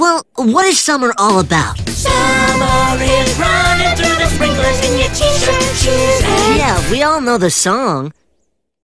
Well, what is summer all about? Summer is running through the sprinklers in your t-shirt, shoes, and... Yeah, we all know the song.